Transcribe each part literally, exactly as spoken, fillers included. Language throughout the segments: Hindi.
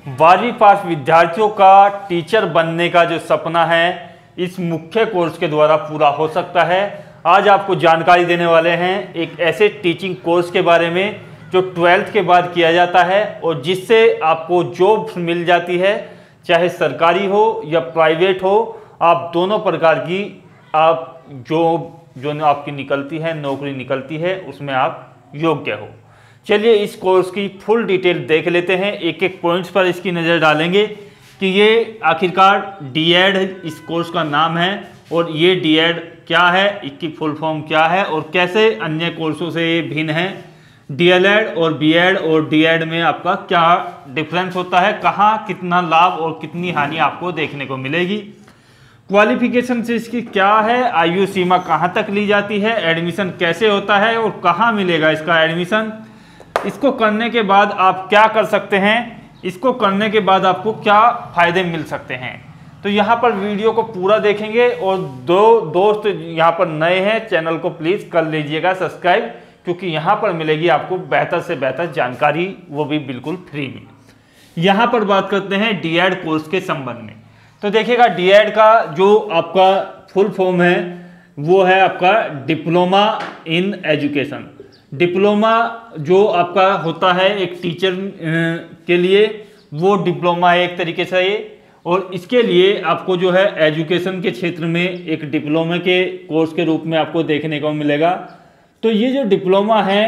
बारहवीं पास विद्यार्थियों का टीचर बनने का जो सपना है इस मुख्य कोर्स के द्वारा पूरा हो सकता है। आज आपको जानकारी देने वाले हैं एक ऐसे टीचिंग कोर्स के बारे में जो ट्वेल्थ के बाद किया जाता है और जिससे आपको जॉब मिल जाती है, चाहे सरकारी हो या प्राइवेट हो। आप दोनों प्रकार की आप जॉब जो आपकी निकलती है, नौकरी निकलती है, उसमें आप योग्य हो। चलिए इस कोर्स की फुल डिटेल देख लेते हैं, एक एक पॉइंट्स पर इसकी नज़र डालेंगे कि ये आखिरकार डी.एड इस कोर्स का नाम है और ये डी.एड क्या है, इसकी फुल फॉर्म क्या है और कैसे अन्य कोर्सों से ये भिन्न है। डी.एल.एड और बी.एड और डी.एड में आपका क्या डिफरेंस होता है, कहाँ कितना लाभ और कितनी हानि आपको देखने को मिलेगी। क्वालिफिकेशन से इसकी क्या है, आयु सीमा कहाँ तक ली जाती है, एडमिशन कैसे होता है और कहाँ मिलेगा इसका एडमिशन, इसको करने के बाद आप क्या कर सकते हैं, इसको करने के बाद आपको क्या फ़ायदे मिल सकते हैं। तो यहाँ पर वीडियो को पूरा देखेंगे और दो दोस्त यहाँ पर नए हैं, चैनल को प्लीज़ कर लीजिएगा सब्सक्राइब, क्योंकि यहाँ पर मिलेगी आपको बेहतर से बेहतर जानकारी, वो भी बिल्कुल फ्री में। यहाँ पर बात करते हैं डी.एड कोर्स के संबंध में। तो देखिएगा डी.एड का जो आपका फुल फॉर्म है वो है आपका डिप्लोमा इन एजुकेशन। डिप्लोमा जो आपका होता है एक टीचर के लिए, वो डिप्लोमा है एक तरीके से ये, और इसके लिए आपको जो है एजुकेशन के क्षेत्र में एक डिप्लोमा के कोर्स के रूप में आपको देखने को मिलेगा। तो ये जो डिप्लोमा है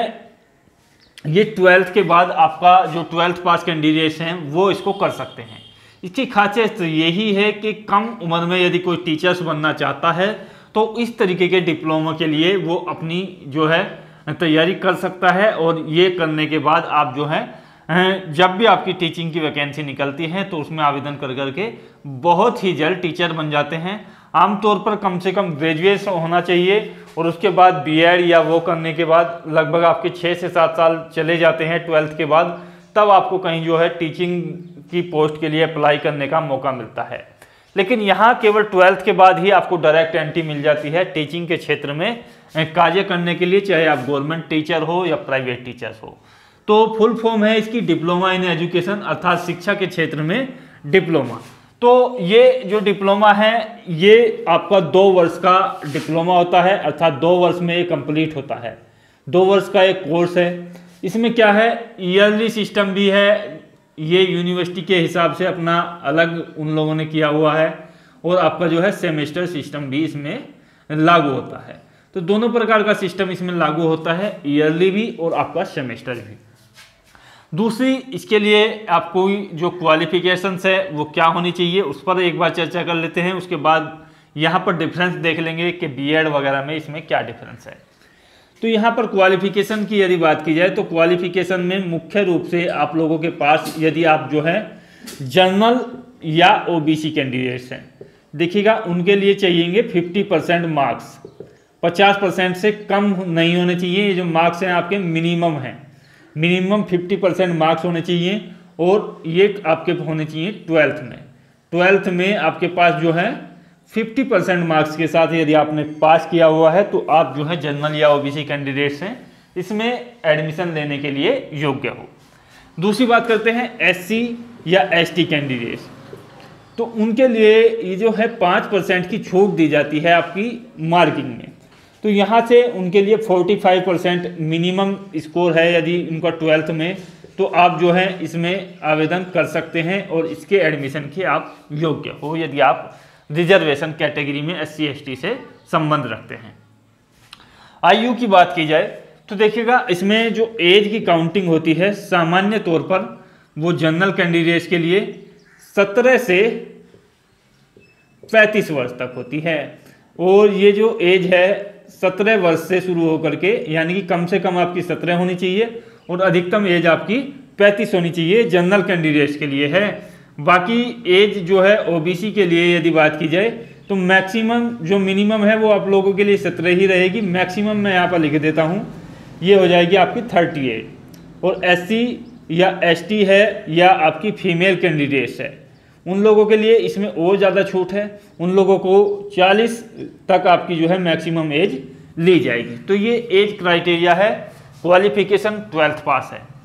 ये ट्वेल्थ के बाद आपका जो ट्वेल्थ पास कैंडिडेट्स हैं वो इसको कर सकते हैं। इसकी खासियत तो यही है कि कम उम्र में यदि कोई टीचर्स बनना चाहता है तो इस तरीके के डिप्लोमा के लिए वो अपनी जो है तैयारी कर सकता है और ये करने के बाद आप जो है जब भी आपकी टीचिंग की वैकेंसी निकलती है तो उसमें आवेदन कर करके बहुत ही जल्द टीचर बन जाते हैं। आमतौर पर कम से कम ग्रेजुएट होना चाहिए और उसके बाद बी.एड या वो करने के बाद लगभग आपके छः से सात साल चले जाते हैं ट्वेल्थ के बाद, तब आपको कहीं जो है टीचिंग की पोस्ट के लिए अप्लाई करने का मौका मिलता है। लेकिन यहाँ केवल ट्वेल्थ के बाद ही आपको डायरेक्ट एंट्री मिल जाती है टीचिंग के क्षेत्र में कार्य करने के लिए, चाहे आप गवर्नमेंट टीचर हो या प्राइवेट टीचर्स हो। तो फुल फॉर्म है इसकी डिप्लोमा इन एजुकेशन, अर्थात शिक्षा के क्षेत्र में डिप्लोमा। तो ये जो डिप्लोमा है ये आपका दो वर्ष का डिप्लोमा होता है, अर्थात दो वर्ष में ये कंप्लीट होता है। दो वर्ष का एक कोर्स है। इसमें क्या है, ईयरली सिस्टम भी है, ये यूनिवर्सिटी के हिसाब से अपना अलग उन लोगों ने किया हुआ है, और आपका जो है सेमेस्टर सिस्टम भी इसमें लागू होता है। तो दोनों प्रकार का सिस्टम इसमें लागू होता है, ईयरली भी और आपका सेमेस्टर भी। दूसरी इसके लिए आपको जो क्वालिफिकेशंस है वो क्या होनी चाहिए उस पर एक बार चर्चा कर लेते हैं। उसके बाद यहाँ पर डिफरेंस देख लेंगे कि बी.एड वगैरह में इसमें क्या डिफरेंस है। तो यहाँ पर क्वालिफिकेशन की यदि बात की जाए तो क्वालिफिकेशन में मुख्य रूप से आप लोगों के पास यदि आप जो है जनरल या ओबीसी कैंडिडेट्स हैं, देखिएगा उनके लिए चाहिएंगे पचास परसेंट मार्क्स। पचास परसेंट से कम नहीं होने चाहिए। ये जो मार्क्स हैं आपके मिनिमम हैं, मिनिमम पचास परसेंट मार्क्स होने चाहिए और ये आपके होने चाहिए ट्वेल्थ में। ट्वेल्थ में आपके पास जो है पचास परसेंट मार्क्स के साथ यदि आपने पास किया हुआ है तो आप जो है जनरल या ओबीसी कैंडिडेट्स हैं, इसमें एडमिशन लेने के लिए योग्य हो। दूसरी बात करते हैं एससी या एसटी कैंडिडेट्स। तो उनके लिए ये जो है पाँच परसेंट की छूट दी जाती है आपकी मार्किंग में। तो यहाँ से उनके लिए पैंतालीस परसेंट मिनिमम स्कोर है यदि उनका ट्वेल्थ में, तो आप जो है इसमें आवेदन कर सकते हैं और इसके एडमिशन के आप योग्य हो यदि आप रिजर्वेशन कैटेगरी में एस सी एस टी से संबंध रखते हैं। आयु की बात की जाए तो देखिएगा इसमें जो एज की काउंटिंग होती है सामान्य तौर पर वो जनरल कैंडिडेट्स के लिए सत्रह से पैंतीस वर्ष तक होती है, और ये जो एज है सत्रह वर्ष से शुरू होकर के, यानी कि कम से कम आपकी सत्रह होनी चाहिए और अधिकतम एज आपकी पैंतीस होनी चाहिए, जनरल कैंडिडेट्स के लिए है। बाकी एज जो है ओबीसी के लिए यदि बात की जाए तो मैक्सिमम जो मिनिमम है वो आप लोगों के लिए सत्रह ही रहेगी, मैक्सिमम मैं यहाँ पर लिख देता हूँ, ये हो जाएगी आपकी अड़तीस। और एससी या एसटी है या आपकी फीमेल कैंडिडेट्स है, उन लोगों के लिए इसमें और ज़्यादा छूट है, उन लोगों को चालीस तक आपकी जो है मैक्सिमम एज ली जाएगी। तो ये एज क्राइटेरिया है, क्वालिफिकेशन ट्वेल्थ पास है।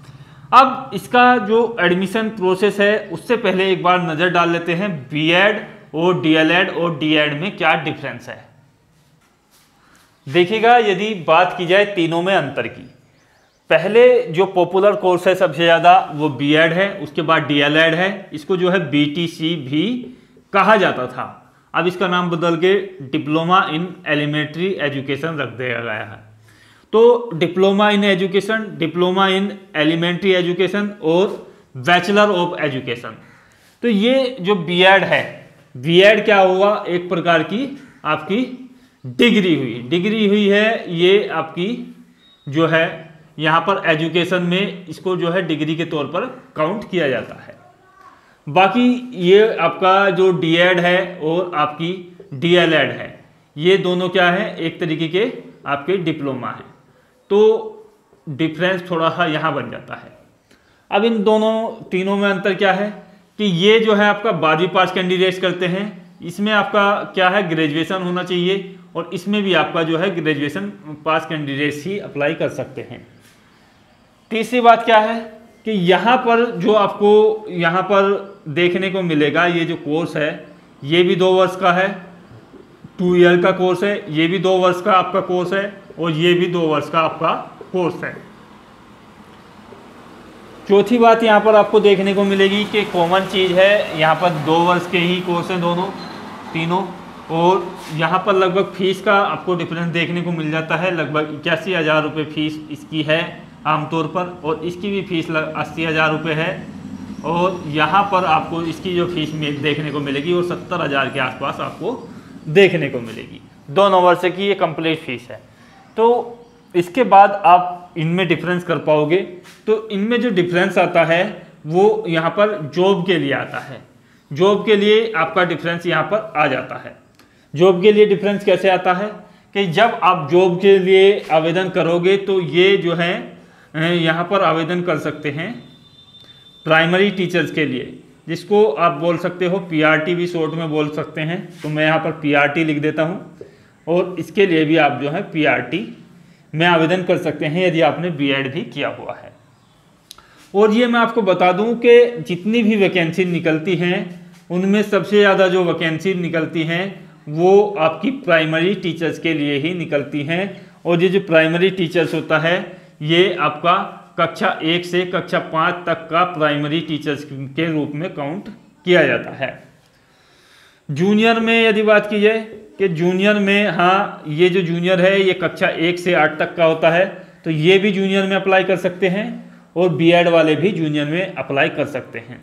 अब इसका जो एडमिशन प्रोसेस है उससे पहले एक बार नज़र डाल लेते हैं बीएड और डीएलएड और डीएड में क्या डिफरेंस है। देखिएगा, यदि बात की जाए तीनों में अंतर की, पहले जो पॉपुलर कोर्स है सबसे ज़्यादा वो बीएड है, उसके बाद डीएलएड है, इसको जो है बीटीसी भी कहा जाता था। अब इसका नाम बदल के डिप्लोमा इन एलिमेंट्री एजुकेशन रख दिया गया है। तो diploma in education, diploma in elementary education और बैचलर ऑफ एजुकेशन। तो ये जो बीएड है, बीएड क्या हुआ, एक प्रकार की आपकी डिग्री हुई डिग्री हुई है। ये आपकी जो है यहाँ पर एजुकेशन में इसको जो है डिग्री के तौर पर काउंट किया जाता है। बाकी ये आपका जो डीएड है और आपकी डीएलएड है, ये दोनों क्या है, एक तरीके के आपके डिप्लोमा है। तो डिफरेंस थोड़ा सा यहाँ बन जाता है। अब इन दोनों तीनों में अंतर क्या है कि ये जो है आपका बारहवीं पास कैंडिडेट्स करते हैं, इसमें आपका क्या है, ग्रेजुएशन होना चाहिए, और इसमें भी आपका जो है ग्रेजुएशन पास कैंडिडेट्स ही अप्लाई कर सकते हैं। तीसरी बात क्या है कि यहाँ पर जो आपको यहाँ पर देखने को मिलेगा, ये जो कोर्स है ये भी दो वर्ष का है, टू ईयर का कोर्स है, ये भी दो वर्ष का आपका कोर्स है, और ये भी दो वर्ष का आपका कोर्स है। चौथी बात यहाँ पर आपको देखने को मिलेगी कि कॉमन चीज़ है, यहाँ पर दो वर्ष के ही कोर्स हैं दोनों तीनों, और यहाँ पर लगभग फीस का आपको डिफरेंस देखने को मिल जाता है। लगभग इक्यासी हज़ार रुपये फीस इसकी है आमतौर पर, और इसकी भी फीस अस्सी हज़ार रुपये है, और यहाँ पर आपको इसकी जो फीस में देखने को मिलेगी वो सत्तर हज़ार के आसपास आपको देखने को मिलेगी। दोनों वर्ष की ये कंप्लीट फीस है। तो इसके बाद आप इनमें डिफरेंस कर पाओगे। तो इनमें जो डिफरेंस आता है वो यहाँ पर जॉब के लिए आता है। जॉब के लिए आपका डिफरेंस यहाँ पर आ जाता है। जॉब के लिए डिफरेंस कैसे आता है कि जब आप जॉब के लिए आवेदन करोगे तो ये जो है यहाँ पर आवेदन कर सकते हैं प्राइमरी टीचर्स के लिए, जिसको आप बोल सकते हो पीआरटी भी शॉर्ट में बोल सकते हैं। तो मैं यहाँ पर पीआरटी लिख देता हूँ, और इसके लिए भी आप जो है पीआरटी में आवेदन कर सकते हैं यदि आपने बीएड भी किया हुआ है। और ये मैं आपको बता दूं कि जितनी भी वैकेंसी निकलती हैं उनमें सबसे ज़्यादा जो वैकेंसी निकलती हैं वो आपकी प्राइमरी टीचर्स के लिए ही निकलती हैं। और ये जो प्राइमरी टीचर्स होता है ये आपका कक्षा एक से कक्षा पाँच तक का प्राइमरी टीचर्स के रूप में काउंट किया जाता है। जूनियर में यदि बात की जाए कि जूनियर में, हाँ, ये जो जूनियर है ये कक्षा एक से आठ तक का होता है, तो ये भी जूनियर में अप्लाई कर सकते हैं, और बीएड वाले भी जूनियर में अप्लाई कर सकते हैं।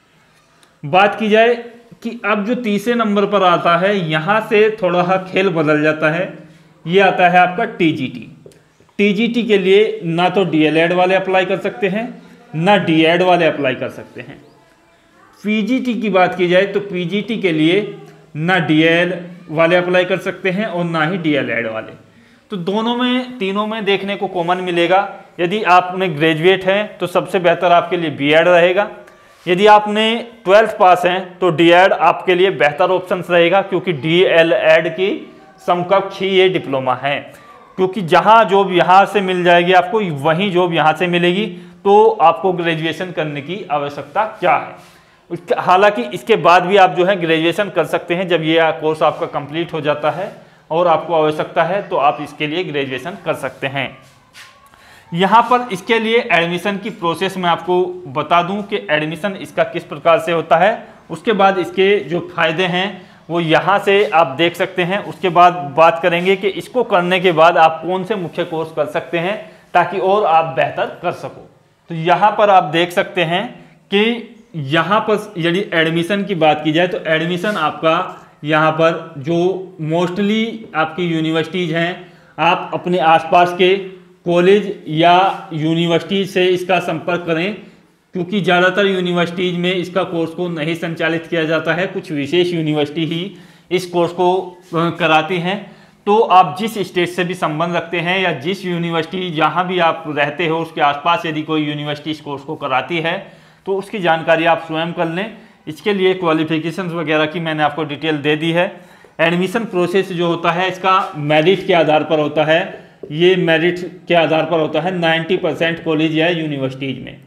बात की जाए कि अब जो तीसरे नंबर पर आता है, यहाँ से थोड़ा सा खेल बदल जाता है। ये आता है आपका टीजीटी। टीजीटी के लिए ना तो डीएलएड वाले अप्लाई कर सकते हैं, ना डीएड वाले अप्लाई कर सकते हैं। पीजीटी की बात की जाए तो पीजीटी के लिए ना डीएल वाले अप्लाई कर सकते हैं और ना ही डीएलएड वाले। तो दोनों में, तीनों में देखने को कॉमन मिलेगा। यदि आपने ग्रेजुएट हैं तो सबसे बेहतर आपके लिए बीएड रहेगा। यदि आपने ट्वेल्थ पास हैं तो डीएड आपके लिए बेहतर ऑप्शन रहेगा, क्योंकि डीएलएड की समकक्ष ही ये डिप्लोमा है। क्योंकि जहाँ जॉब यहाँ से मिल जाएगी आपको, वहीं जॉब यहाँ से मिलेगी, तो आपको ग्रेजुएशन करने की आवश्यकता क्या है। हालांकि इसके बाद भी आप जो है ग्रेजुएशन कर सकते हैं। जब ये कोर्स आपका कंप्लीट हो जाता है और आपको आवश्यकता है तो आप इसके लिए ग्रेजुएशन कर सकते हैं। यहाँ पर इसके लिए एडमिशन की प्रोसेस मैं आपको बता दूं कि एडमिशन इसका किस प्रकार से होता है। उसके बाद इसके जो फायदे हैं वो यहाँ से आप देख सकते हैं। उसके बाद बात करेंगे कि इसको करने के बाद आप कौन से मुख्य कोर्स कर सकते हैं ताकि और आप बेहतर कर सको। तो यहाँ पर आप देख सकते हैं कि यहाँ पर यदि एडमिशन की बात की जाए तो एडमिशन आपका यहाँ पर जो मोस्टली आपकी यूनिवर्सिटीज़ हैं, आप अपने आसपास के कॉलेज या यूनिवर्सिटी से इसका संपर्क करें, क्योंकि ज़्यादातर यूनिवर्सिटीज़ में इसका कोर्स को नहीं संचालित किया जाता है। कुछ विशेष यूनिवर्सिटी ही इस कोर्स को कराती हैं। तो आप जिस स्टेट से भी संबंध रखते हैं या जिस यूनिवर्सिटी जहाँ भी आप रहते हो उसके आसपास यदि कोई यूनिवर्सिटी इस कोर्स को कराती है तो उसकी जानकारी आप स्वयं कर लें। इसके लिए क्वालिफिकेशंस वगैरह की मैंने आपको डिटेल दे दी है। एडमिशन प्रोसेस जो होता है इसका मेरिट के आधार पर होता है। ये मेरिट के आधार पर होता है नब्बे परसेंट कॉलेज या यूनिवर्सिटीज़ में।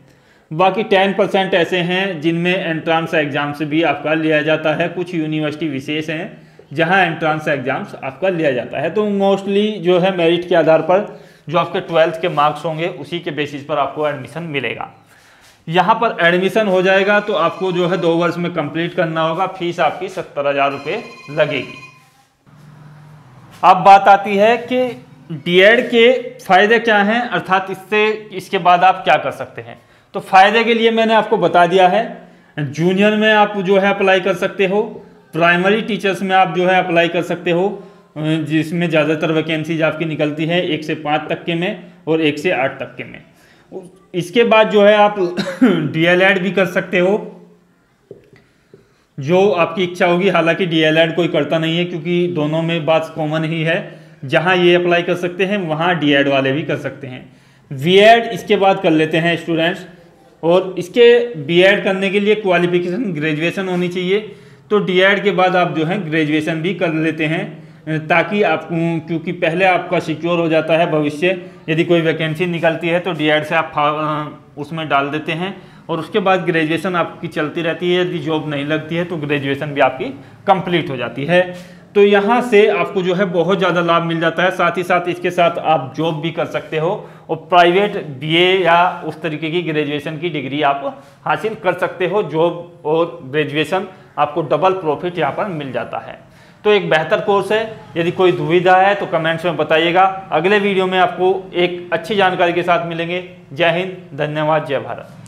बाकी टेन परसेंट ऐसे हैं जिनमें एंट्रांस एग्जाम्स भी आपका लिया जाता है। कुछ यूनिवर्सिटी विशेष हैं जहां एंट्रांस एग्जाम्स आपका लिया जाता है। तो मोस्टली जो है मेरिट के आधार पर जो आपके ट्वेल्थ के मार्क्स होंगे उसी के बेसिस पर आपको एडमिशन मिलेगा। यहाँ पर एडमिशन हो जाएगा तो आपको जो है दो वर्ष में कंप्लीट करना होगा। फीस आपकी सत्तर हजार रुपये लगेगी। अब बात आती है कि डीएड के फायदे क्या हैं, अर्थात इससे इसके बाद आप क्या कर सकते हैं। तो फायदे के लिए मैंने आपको बता दिया है। जूनियर में आप जो है अप्लाई कर सकते हो, प्राइमरी टीचर्स में आप जो है अप्लाई कर सकते हो, जिसमें ज़्यादातर वैकेंसीज आपकी निकलती है एक से पाँच तक के में और एक से आठ तक के में। इसके बाद जो है आप डीएलएड भी कर सकते हो, जो आपकी इच्छा होगी। हालांकि डीएलएड कोई करता नहीं है क्योंकि दोनों में बात कॉमन ही है, जहां ये अप्लाई कर सकते हैं वहां डीएड वाले भी कर सकते हैं। बीएड इसके बाद कर लेते हैं स्टूडेंट्स, और इसके बीएड करने के लिए क्वालिफिकेशन ग्रेजुएशन होनी चाहिए। तो डीएड के बाद आप जो है ग्रेजुएशन भी कर लेते हैं, ताकि आप, क्योंकि पहले आपका सिक्योर हो जाता है भविष्य। यदि कोई वैकेंसी निकलती है तो डीएड से आप उसमें डाल देते हैं और उसके बाद ग्रेजुएशन आपकी चलती रहती है। यदि जॉब नहीं लगती है तो ग्रेजुएशन भी आपकी कंप्लीट हो जाती है। तो यहाँ से आपको जो है बहुत ज़्यादा लाभ मिल जाता है। साथ ही साथ इसके साथ आप जॉब भी कर सकते हो और प्राइवेट बीए या उस तरीके की ग्रेजुएशन की डिग्री आप हासिल कर सकते हो। जॉब और ग्रेजुएशन आपको डबल प्रॉफिट यहाँ पर मिल जाता है। तो एक बेहतर कोर्स है। यदि कोई दुविधा है तो कमेंट्स में बताइएगा। अगले वीडियो में आपको एक अच्छी जानकारी के साथ मिलेंगे। जय हिंद, धन्यवाद, जय भारत।